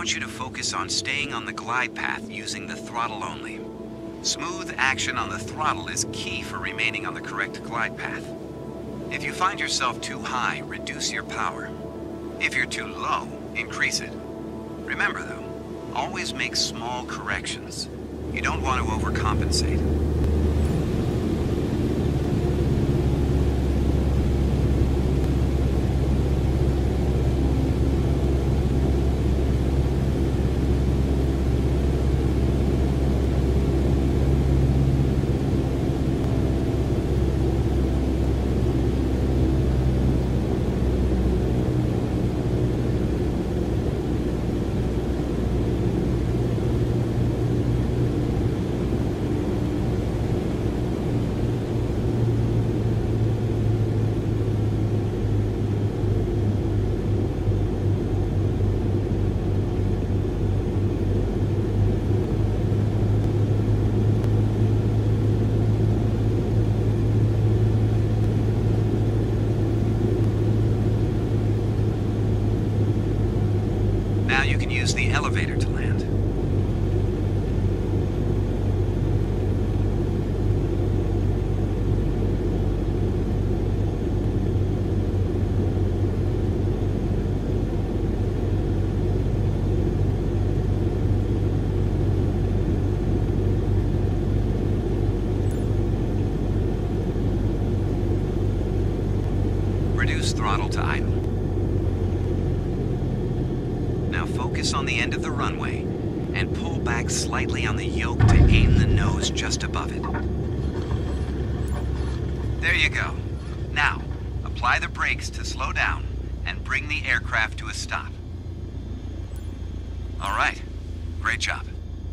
want you to focus on staying on the glide path using the throttle only. Smooth action on the throttle is key for remaining on the correct glide path. If you find yourself too high, reduce your power. If you're too low, increase it. Remember though, always make small corrections. You don't want to overcompensate. Now you can use the elevator to land. Reduce throttle to idle. Now focus on the end of the runway and pull back slightly on the yoke to aim the nose just above it. There you go. Now, apply the brakes to slow down and bring the aircraft to a stop. All right, great job.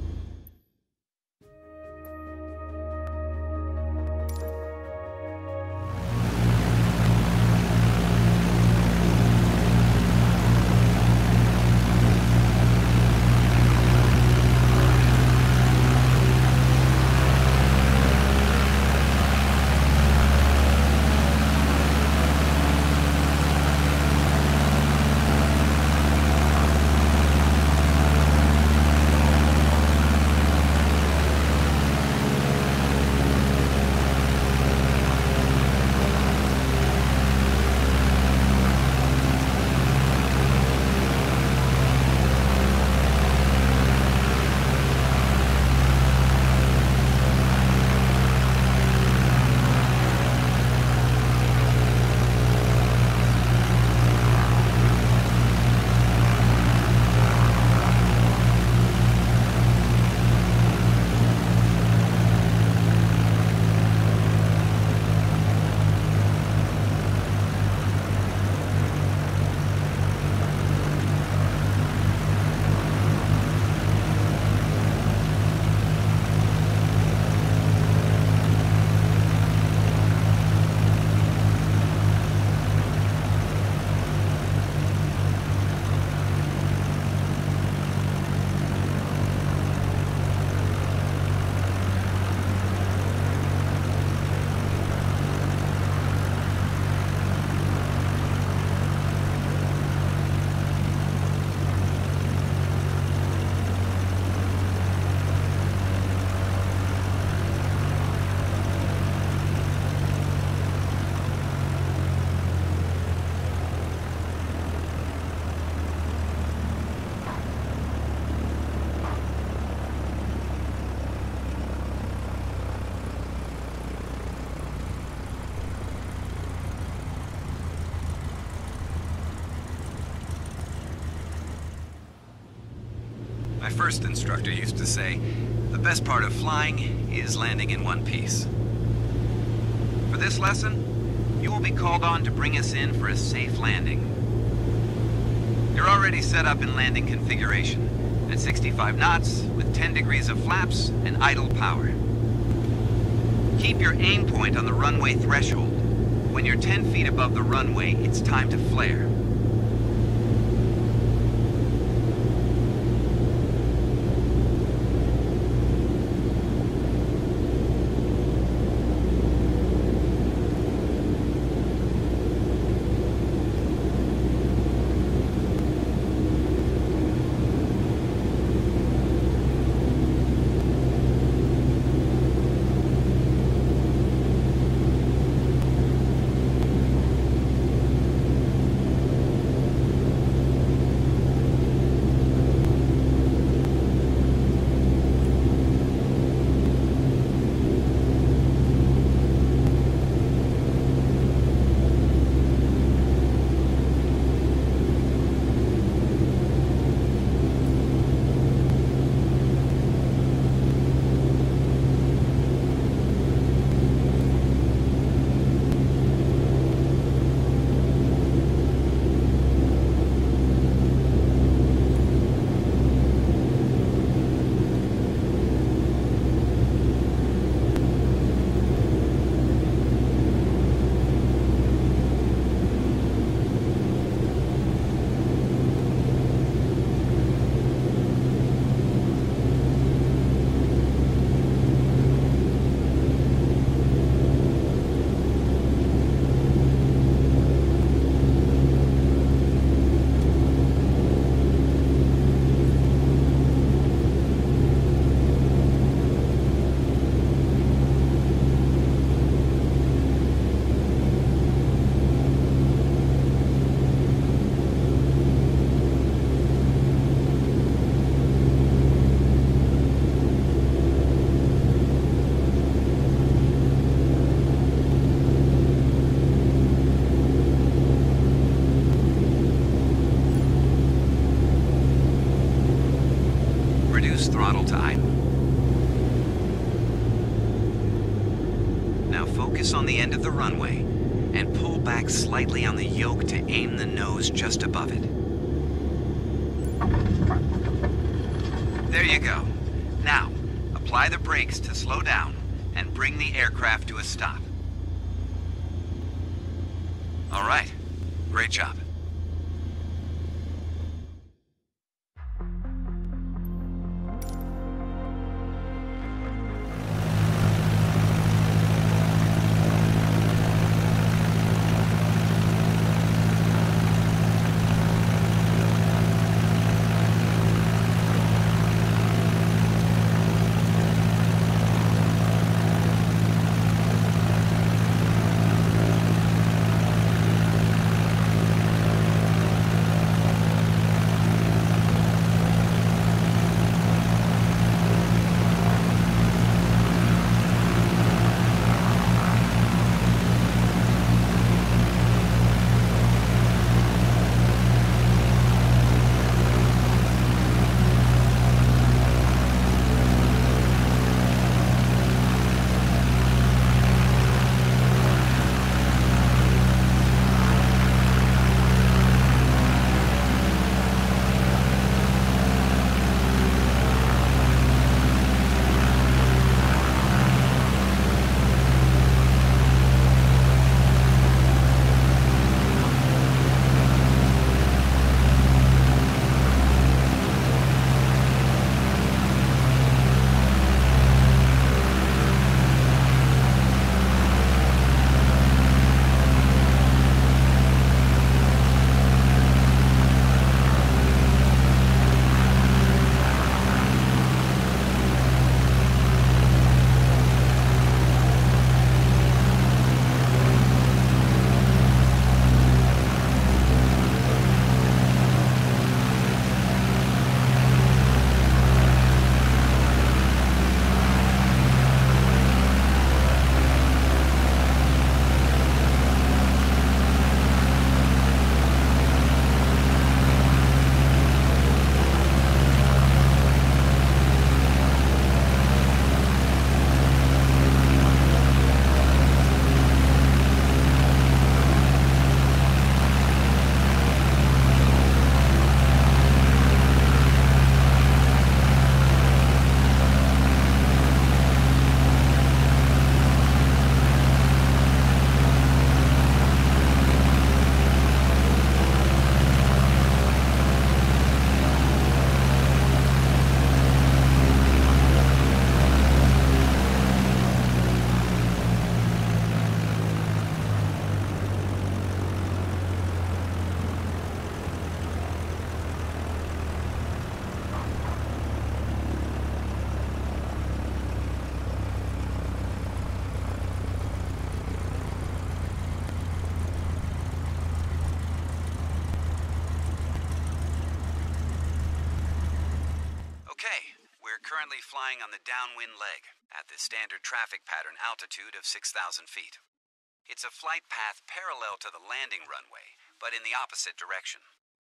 My first instructor used to say, the best part of flying is landing in one piece. For this lesson, you will be called on to bring us in for a safe landing. You're already set up in landing configuration at 65 knots with 10 degrees of flaps and idle power. Keep your aim point on the runway threshold. When you're 10 feet above the runway, it's time to flare. time. Now focus on the end of the runway and pull back slightly on the yoke to aim the nose just above it. There you go. Now, apply the brakes to slow down and bring the aircraft to a stop. All right. Great job. Currently flying on the downwind leg at the standard traffic pattern altitude of 6,000 feet. It's a flight path parallel to the landing runway, but in the opposite direction.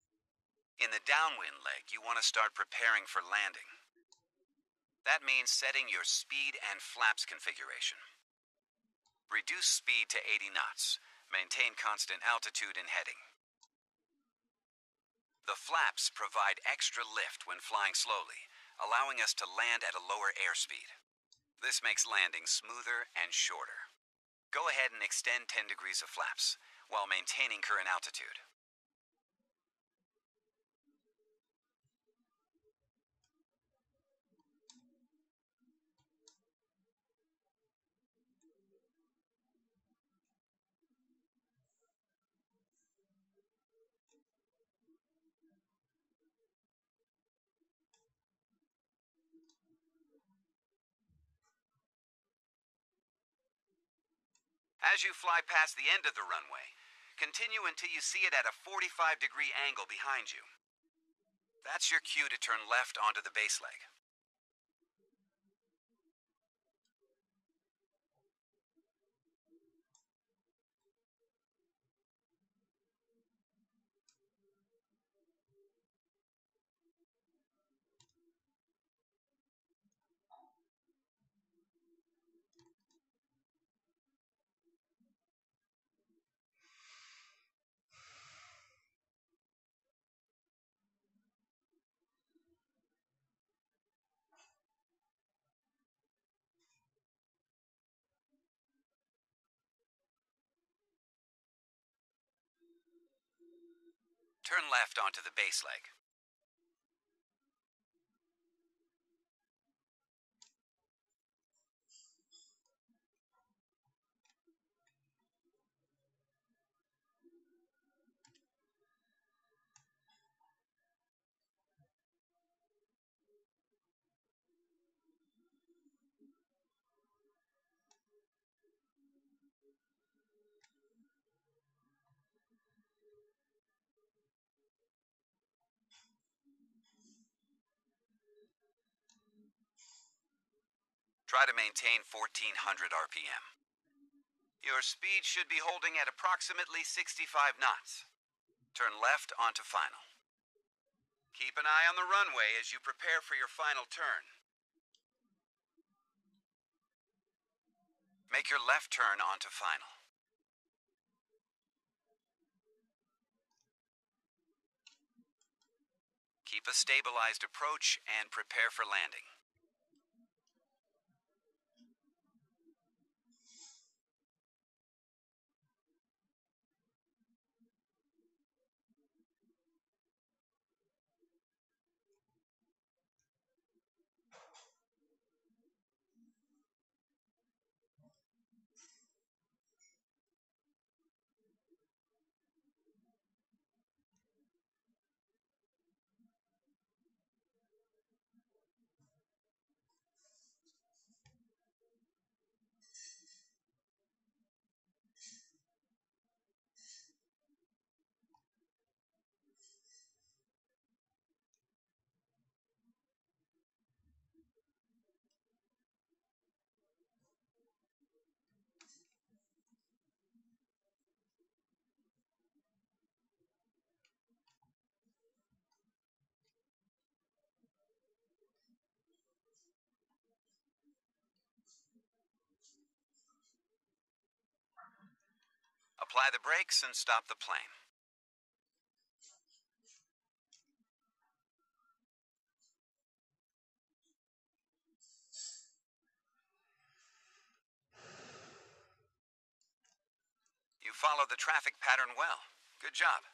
In the downwind leg, you want to start preparing for landing. That means setting your speed and flaps configuration. Reduce speed to 80 knots. Maintain constant altitude and heading. The flaps provide extra lift when flying slowly, allowing us to land at a lower airspeed. This makes landing smoother and shorter. Go ahead and extend 10 degrees of flaps while maintaining current altitude. As you fly past the end of the runway, continue until you see it at a 45-degree angle behind you. That's your cue to turn left onto the base leg. Turn left onto the base leg. Try to maintain 1400 RPM. Your speed should be holding at approximately 65 knots. Turn left onto final. Keep an eye on the runway as you prepare for your final turn. Make your left turn onto final. Keep a stabilized approach and prepare for landing. Apply the brakes and stop the plane. You followed the traffic pattern well. Good job.